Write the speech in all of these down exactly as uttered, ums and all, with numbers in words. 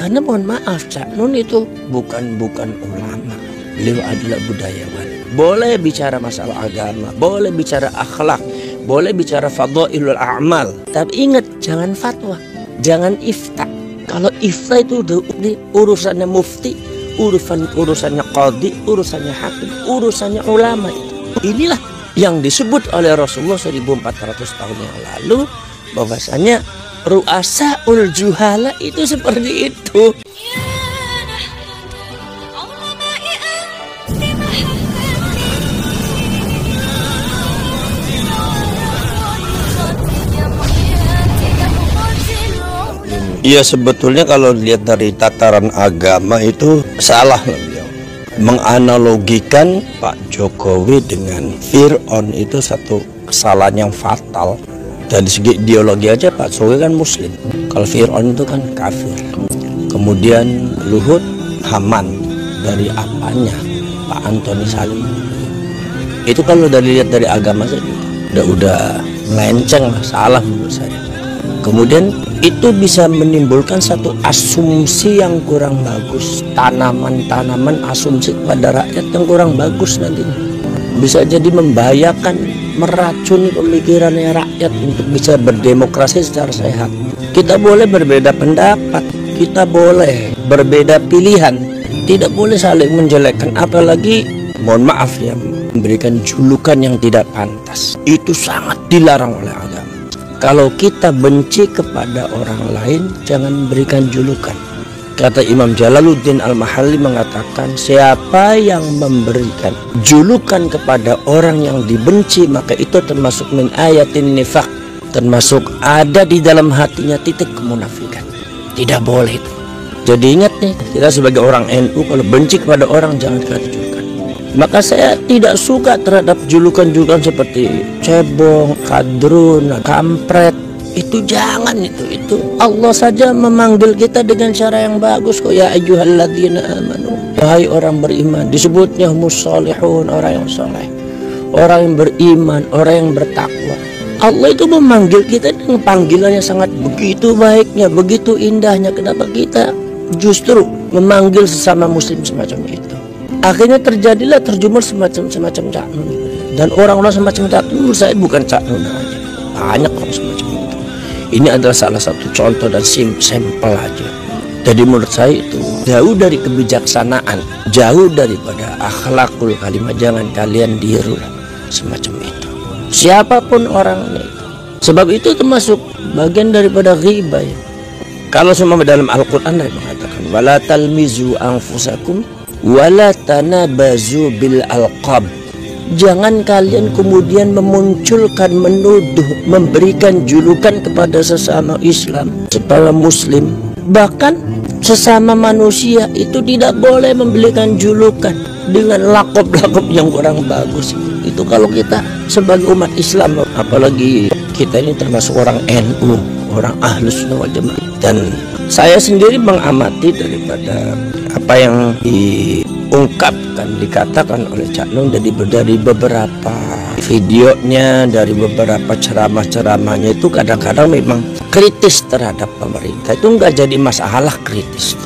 Karena mohon maaf, Cak Nun itu bukan bukan ulama. Beliau adalah budayawan. Boleh bicara masalah agama, boleh bicara akhlak, boleh bicara fadhailul a'mal. Tapi ingat, jangan fatwa, jangan ifta. Kalau ifta itu udah urusannya mufti, urusan urusannya qadhi, urusannya hakim, urusannya ulama itu. Inilah yang disebut oleh Rasulullah seribu empat ratus tahun yang lalu, bahwasanya ru'asaul juhala itu seperti itu. Ya sebetulnya kalau dilihat dari tataran agama itu salah lah beliau. Menganalogikan Pak Jokowi dengan Fir'aun itu satu kesalahan yang fatal. Dari segi ideologi aja Pak Jokowi kan muslim, kalau Fir'aun itu kan kafir. Kemudian Luhut Haman, dari apanya Pak Antoni Salim. Itu kalau dari lihat dari agama saja udah udah melenceng lah, salah menurut saya. Kemudian itu bisa menimbulkan satu asumsi yang kurang bagus, tanaman-tanaman asumsi kepada rakyat yang kurang bagus nantinya. Bisa jadi membahayakan, meracuni pemikirannya rakyat untuk bisa berdemokrasi secara sehat. Kita boleh berbeda pendapat, kita boleh berbeda pilihan, tidak boleh saling menjelekkan, apalagi mohon maaf ya, memberikan julukan yang tidak pantas. Itu sangat dilarang oleh agama. Kalau kita benci kepada orang lain, jangan berikan julukan. Kata Imam Jalaluddin Al-Mahalli mengatakan, siapa yang memberikan julukan kepada orang yang dibenci, maka itu termasuk min ayatin nifaq, termasuk ada di dalam hatinya titik kemunafikan. Tidak boleh itu. Jadi ingat nih, kita sebagai orang N U kalau benci kepada orang jangan kita julukan. Maka saya tidak suka terhadap julukan-julukan seperti cebong, kadrun, kampret. Itu jangan, itu itu Allah saja memanggil kita dengan cara yang bagus kok. Ya ayyuhalladzina amanu, wahai orang beriman, disebutnya humus sholihun, orang yang soleh, orang yang beriman, orang yang bertakwa. Allah itu memanggil kita dengan panggilannya sangat begitu baiknya, begitu indahnya. Kenapa kita justru memanggil sesama muslim semacam itu? Akhirnya terjadilah terjemur semacam-semacam Cak Nun. Dan orang-orang semacam Cak Nun menurut saya bukan Cak Nun aja, banyak orang semacam itu. Ini adalah salah satu contoh dan sampel aja. Jadi menurut saya itu jauh dari kebijaksanaan, jauh daripada akhlakul kalimah. Jangan kalian diru semacam itu, siapapun orangnya itu. Sebab itu termasuk bagian daripada ghibah ya. Kalau semua dalam Al-Quran mengatakan wala talmizu anfusakum wala tanabazu bil alqab. Jangan kalian kemudian memunculkan, menuduh, memberikan julukan kepada sesama Islam, sesama muslim. Bahkan sesama manusia itu tidak boleh memberikan julukan dengan lakop-lakop yang kurang bagus. Itu kalau kita sebagai umat Islam, apalagi kita ini termasuk orang N U, orang Ahlus Sunnah wal Jamaah. Dan saya sendiri mengamati daripada apa yang diungkapkan, dikatakan oleh Cak Nun dari, dari beberapa videonya, dari beberapa ceramah-ceramahnya itu kadang-kadang memang kritis terhadap pemerintah. Itu nggak jadi masalah kritis.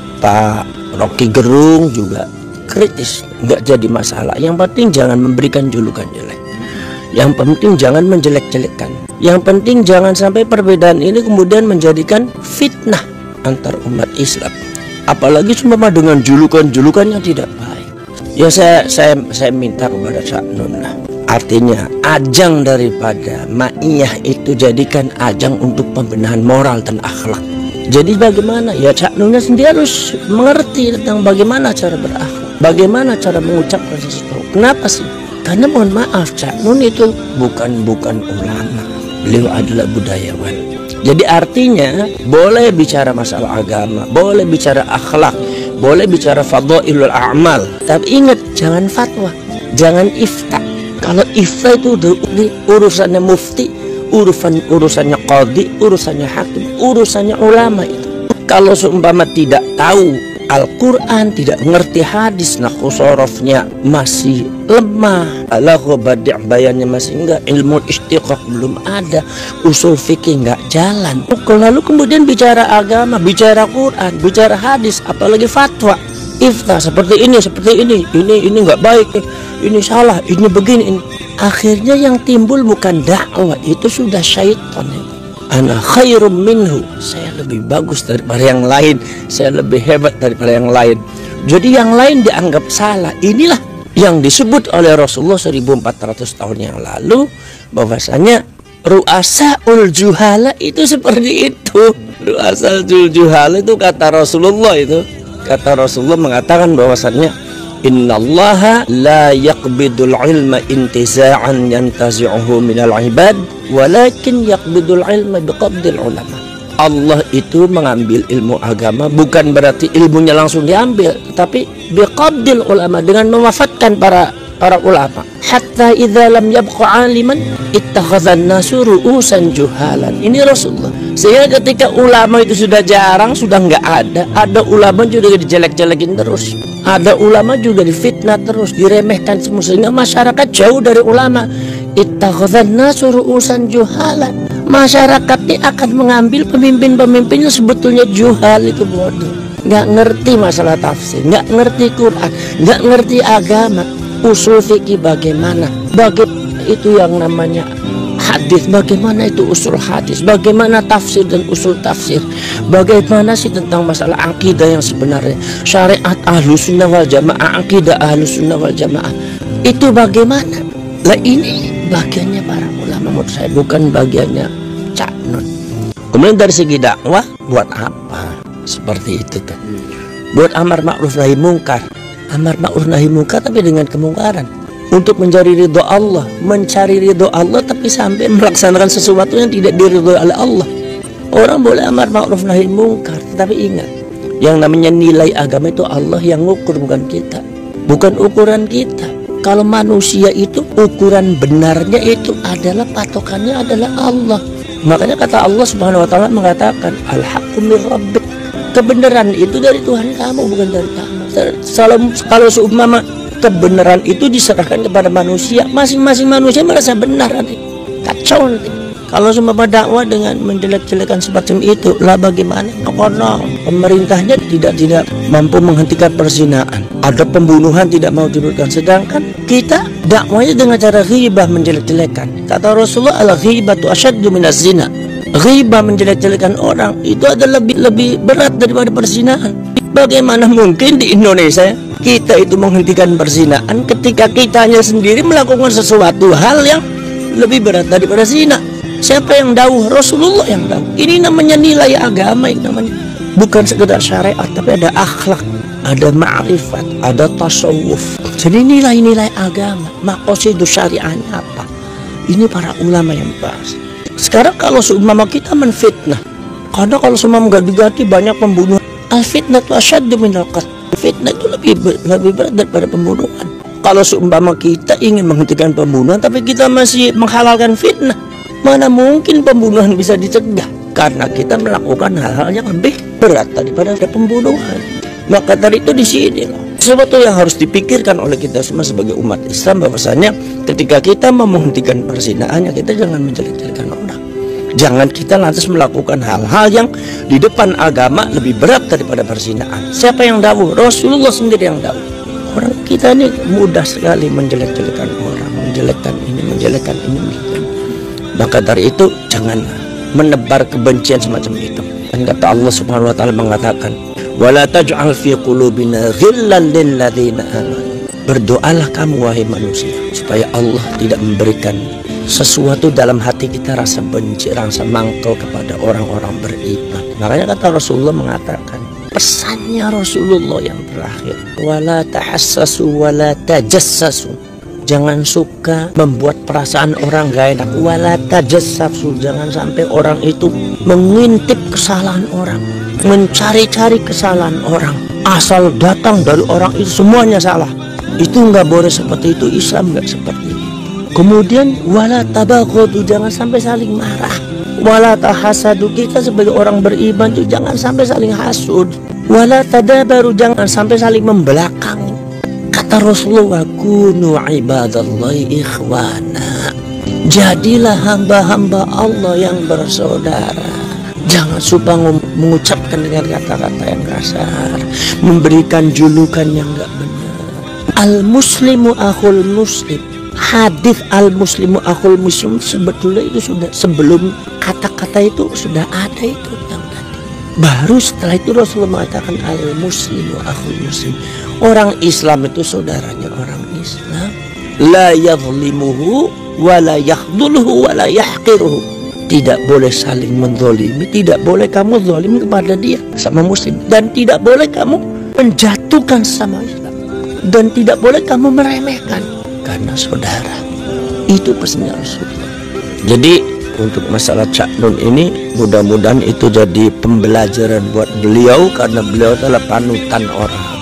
Pak Rocky Gerung juga kritis, nggak jadi masalah. Yang penting jangan memberikan julukan jelek. Yang penting jangan menjelek-jelekkan. Yang penting jangan sampai perbedaan ini kemudian menjadikan fitnah antar umat Islam. Apalagi cuma dengan julukan-julukan yang tidak baik. Ya saya saya saya minta kepada Cak Nun lah. Artinya ajang daripada ma'iyah itu jadikan ajang untuk pembenahan moral dan akhlak. Jadi bagaimana? Ya Cak Nunnya sendiri harus mengerti tentang bagaimana cara berakhlak, bagaimana cara mengucapkan sesuatu. Kenapa sih? Karena mohon maaf, Cak Nun itu bukan bukan ulama. Beliau adalah budayawan. Jadi artinya boleh bicara masalah agama, boleh bicara akhlak, boleh bicara fadhailul a'mal. Tapi ingat, jangan fatwa, jangan ifta. Kalau ifta itu urusannya mufti, urusan urusannya qadhi, urusannya hakim, urusannya ulama itu. Kalau seumpama tidak tahu Al-Quran, tidak ngerti hadis, nahu sorofnya masih lemah, alaqo badi' bayannya masih enggak, ilmu istiqaq belum ada, usul fikih enggak jalan. Lalu kemudian bicara agama, bicara Quran, bicara hadis, apalagi fatwa, iftah seperti ini, seperti ini, ini ini enggak baik, ini salah, ini begini, ini. Akhirnya yang timbul bukan dakwah, itu sudah syaitan. Ana khairum minhu, saya lebih bagus daripada yang lain, saya lebih hebat daripada yang lain. Jadi yang lain dianggap salah. Inilah yang disebut oleh Rasulullah seribu empat ratus tahun yang lalu, bahwasanya ru'asaul juhala itu seperti itu. Ru'asaul juhala itu kata Rasulullah, itu kata Rasulullah mengatakan bahwasannya innallaha la yaqbidul ilma intiza'an yantazi'uhu minal ibad, walakin yaqbidul ilma biqabdil ulama. Allah itu mengambil ilmu agama bukan berarti ilmunya langsung diambil, tapi biqabdil ulama, dengan mewafatkan para para ulama. Hatta idza lam yabqa aliman ittakhadhan nasu ru'usan juhalan. Ini Rasulullah. Sehingga ketika ulama itu sudah jarang, sudah nggak ada, ada ulama juga dijelek-jelekin terus, ada ulama juga difitnah terus, diremehkan semua, sehingga masyarakat jauh dari ulama. Ittakhadhan nasu ru'usan juhalan. Masyarakat ini akan mengambil pemimpin-pemimpinnya sebetulnya juhal, itu bodoh, nggak ngerti masalah tafsir, nggak ngerti Quran, nggak ngerti agama, usul fikih bagaimana, bagaimana itu yang namanya hadis, bagaimana itu usul hadis, bagaimana tafsir dan usul tafsir, bagaimana sih tentang masalah akidah yang sebenarnya, syariat ahlus sunnah wal jamaah, akidah ahlus sunnah wal jamaah itu bagaimana. Lah ini bagiannya para ulama, menurut saya bukan bagiannya Cak Nun. Kemudian dari segi dakwah, buat apa seperti itu tuh? Buat amar ma'ruf nahi mungkar, amar ma'ruf nahi mungkar tapi dengan kemungkaran, untuk mencari ridho Allah, mencari ridho Allah tapi sampai melaksanakan sesuatu yang tidak diridhoi oleh Allah. Orang boleh amar ma'ruf nahi mungkar, tetapi ingat, yang namanya nilai agama itu Allah yang ngukur, bukan kita, bukan ukuran kita. Kalau manusia itu ukuran benarnya itu adalah patokannya adalah Allah. Makanya kata Allah Subhanahu wa taala mengatakan al-haqqu mir rabbik. Kebenaran itu dari Tuhan kamu, bukan dari kamu. Kalau kalau seumpama kebenaran itu diserahkan kepada manusia, masing-masing manusia merasa benar nanti. Kacau nanti. Kalau seumpama dakwah dengan menjelek-jelekan semacam itu, lah bagaimana? Karena pemerintahnya tidak tidak mampu menghentikan perzinahan, ada pembunuhan tidak mau diberikan, sedangkan kita dakwahnya dengan cara ghibah, menjelek-jelekan. Kata Rasulullah, al-ghibatu asyaddu minaz zina. Ghibah, menjelek-jelekan orang itu adalah lebih lebih berat daripada perzinahan. Bagaimana mungkin di Indonesia kita itu menghentikan perzinahan ketika kitanya sendiri melakukan sesuatu hal yang lebih berat daripada zina? Siapa yang dawuh? Rasulullah yang dawuh. Ini namanya nilai agama, ini namanya bukan sekedar syariat, tapi ada akhlak, ada ma'rifat, ada tasawuf. Jadi nilai-nilai agama, maqasidus syariahnya apa? Ini para ulama yang bahas. Sekarang kalau seumpama kita menfitnah, karena kalau seumpama ganti-ganti banyak pembunuhan, al-fitnah itu asyaddu minal qatl. Fitnah itu lebih lebih berat daripada pembunuhan. Kalau seumpama kita ingin menghentikan pembunuhan tapi kita masih menghalalkan fitnah, mana mungkin pembunuhan bisa dicegah? Karena kita melakukan hal-hal yang lebih berat daripada pembunuhan. Maka dari itu di sini loh, sesuatu yang harus dipikirkan oleh kita semua sebagai umat Islam, bahwasanya ketika kita mau menghentikan perzinahan, ya kita jangan menjelek-jelekan orang. Jangan kita lantas melakukan hal-hal yang di depan agama lebih berat daripada perzinahan. Siapa yang dawuh? Rasulullah sendiri yang dawuh. Orang kita ini mudah sekali menjelek-jelekan orang, menjelekkan ini, menjelekkan ini, menjelekkan. Maka dari itu jangan menebar kebencian semacam itu. Dan kata Allah Subhanahu wa taala mengatakan, "Wala taj'al fi qulubina ghillan lil ladzina amanu." Berdoalah kamu wahai manusia supaya Allah tidak memberikan sesuatu dalam hati kita rasa benci, rasa mangkel kepada orang-orang beriman. Makanya kata Rasulullah mengatakan, pesannya Rasulullah yang terakhir, "Wala tahassasu wala tajassasu." Jangan suka membuat perasaan orang gak enak. Wala tajassasu, jangan sampai orang itu mengintip kesalahan orang, mencari-cari kesalahan orang, asal datang dari orang itu semuanya salah. Itu nggak boleh seperti itu. Islam nggak seperti itu. Kemudian wala tabaghadu, jangan sampai saling marah. Wala tahasadu, kita sebagai orang beriman itu jangan sampai saling hasud. Wala tadabaru, jangan sampai saling membelakangi. Kata Rasulullah, kunu ibadallahi ikhwana, jadilah hamba-hamba Allah yang bersaudara. Jangan suka mengucapkan dengan kata-kata yang kasar, memberikan julukan yang enggak benar. Al-muslimu akhul muslim. Hadis al-muslimu akhul muslim sebetulnya itu sudah, sebelum kata-kata itu sudah ada itu yang tadi. Baru setelah itu Rasulullah mengatakan al-muslimu akhul muslim. Orang Islam itu saudaranya orang Islam. La yadhlimuhu wa la yakhdhuluhu wa la yahqiruhu. Tidak boleh saling menzolimi, tidak boleh kamu zolimi kepada dia sama muslim, dan tidak boleh kamu menjatuhkan sama Islam, dan tidak boleh kamu meremehkan karena saudara. Itu pesannya Rasulullah. Jadi untuk masalah Cak Nun ini mudah-mudahan itu jadi pembelajaran buat beliau, karena beliau adalah panutan orang.